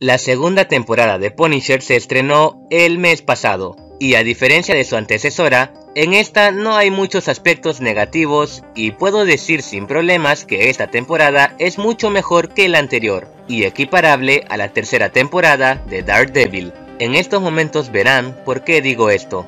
La segunda temporada de Punisher se estrenó el mes pasado, y a diferencia de su antecesora, en esta no hay muchos aspectos negativos y puedo decir sin problemas que esta temporada es mucho mejor que la anterior, y equiparable a la tercera temporada de Daredevil. En estos momentos verán por qué digo esto.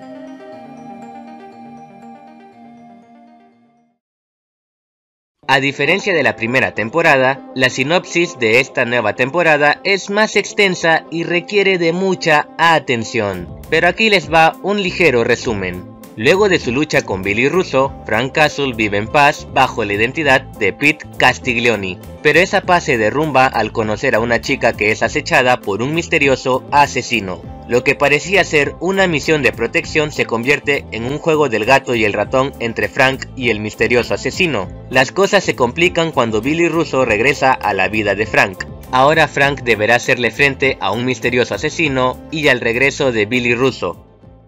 A diferencia de la primera temporada, la sinopsis de esta nueva temporada es más extensa y requiere de mucha atención. Pero aquí les va un ligero resumen. Luego de su lucha con Billy Russo, Frank Castle vive en paz bajo la identidad de Pete Castiglione. Pero esa paz se derrumba al conocer a una chica que es acechada por un misterioso asesino. Lo que parecía ser una misión de protección se convierte en un juego del gato y el ratón entre Frank y el misterioso asesino. Las cosas se complican cuando Billy Russo regresa a la vida de Frank. Ahora Frank deberá hacerle frente a un misterioso asesino y al regreso de Billy Russo.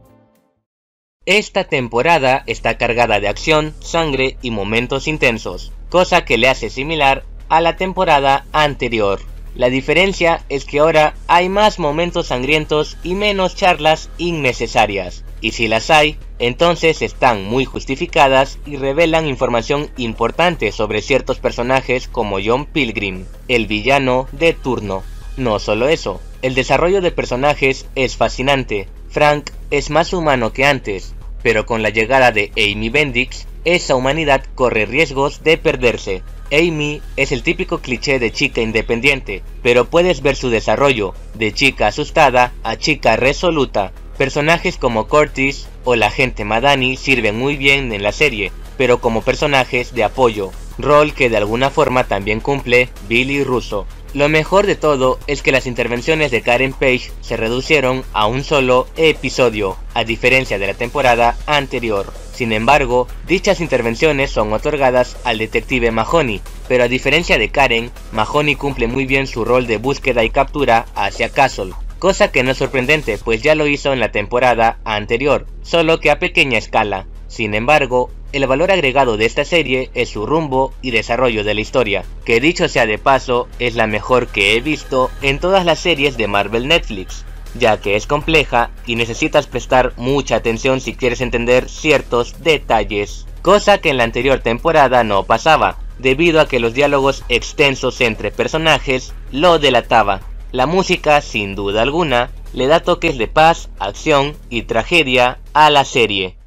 Esta temporada está cargada de acción, sangre y momentos intensos, cosa que le hace similar a la temporada anterior. La diferencia es que ahora hay más momentos sangrientos y menos charlas innecesarias, y si las hay, entonces están muy justificadas y revelan información importante sobre ciertos personajes como John Pilgrim, el villano de turno. No solo eso, el desarrollo de personajes es fascinante. Frank es más humano que antes, pero con la llegada de Amy Bendix, esa humanidad corre riesgos de perderse. Amy es el típico cliché de chica independiente, pero puedes ver su desarrollo, de chica asustada a chica resoluta. Personajes como Curtis o la agente Madani sirven muy bien en la serie, pero como personajes de apoyo, rol que de alguna forma también cumple Billy Russo. Lo mejor de todo es que las intervenciones de Karen Page se reducieron a un solo episodio, a diferencia de la temporada anterior. Sin embargo, dichas intervenciones son otorgadas al detective Mahoney, pero a diferencia de Karen, Mahoney cumple muy bien su rol de búsqueda y captura hacia Castle, cosa que no es sorprendente pues ya lo hizo en la temporada anterior, solo que a pequeña escala. Sin embargo, el valor agregado de esta serie es su rumbo y desarrollo de la historia, que dicho sea de paso, es la mejor que he visto en todas las series de Marvel Netflix, ya que es compleja y necesitas prestar mucha atención si quieres entender ciertos detalles, cosa que en la anterior temporada no pasaba, debido a que los diálogos extensos entre personajes lo delataba. La música, sin duda alguna, le da toques de paz, acción y tragedia a la serie.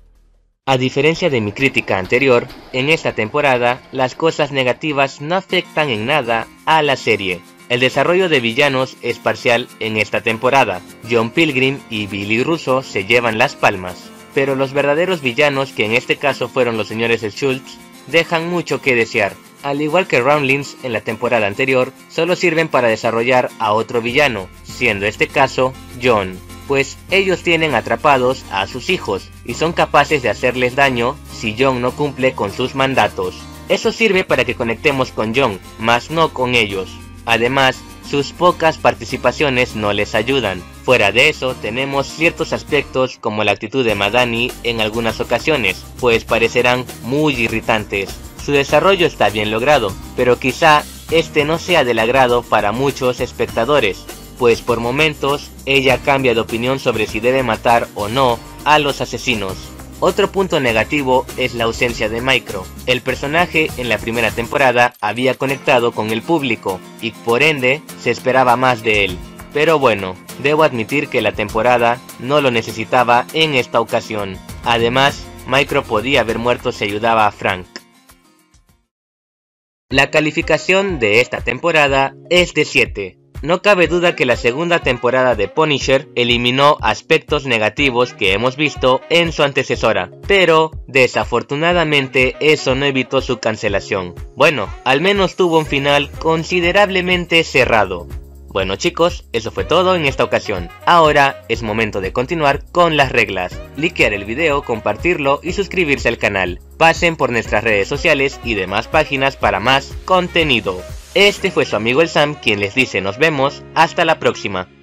A diferencia de mi crítica anterior, en esta temporada las cosas negativas no afectan en nada a la serie. El desarrollo de villanos es parcial en esta temporada. John Pilgrim y Billy Russo se llevan las palmas, pero los verdaderos villanos, que en este caso fueron los señores Schultz, dejan mucho que desear. Al igual que Roundlings en la temporada anterior, solo sirven para desarrollar a otro villano, siendo este caso John, pues ellos tienen atrapados a sus hijos y son capaces de hacerles daño si John no cumple con sus mandatos. Eso sirve para que conectemos con John, mas no con ellos. Además, sus pocas participaciones no les ayudan. Fuera de eso, tenemos ciertos aspectos como la actitud de Madani en algunas ocasiones, pues parecerán muy irritantes. Su desarrollo está bien logrado, pero quizá este no sea del agrado para muchos espectadores, pues por momentos ella cambia de opinión sobre si debe matar o no a los asesinos. Otro punto negativo es la ausencia de Micro. El personaje en la primera temporada había conectado con el público y por ende se esperaba más de él. Pero bueno, debo admitir que la temporada no lo necesitaba en esta ocasión. Además, Micro podía haber muerto si ayudaba a Frank. La calificación de esta temporada es de 7. No cabe duda que la segunda temporada de Punisher eliminó aspectos negativos que hemos visto en su antecesora, pero desafortunadamente eso no evitó su cancelación. Bueno, al menos tuvo un final considerablemente cerrado. Bueno chicos, eso fue todo en esta ocasión. Ahora es momento de continuar con las reglas. Likear el video, compartirlo y suscribirse al canal. Pasen por nuestras redes sociales y demás páginas para más contenido. Este fue su amigo el Sam quien les dice nos vemos, hasta la próxima.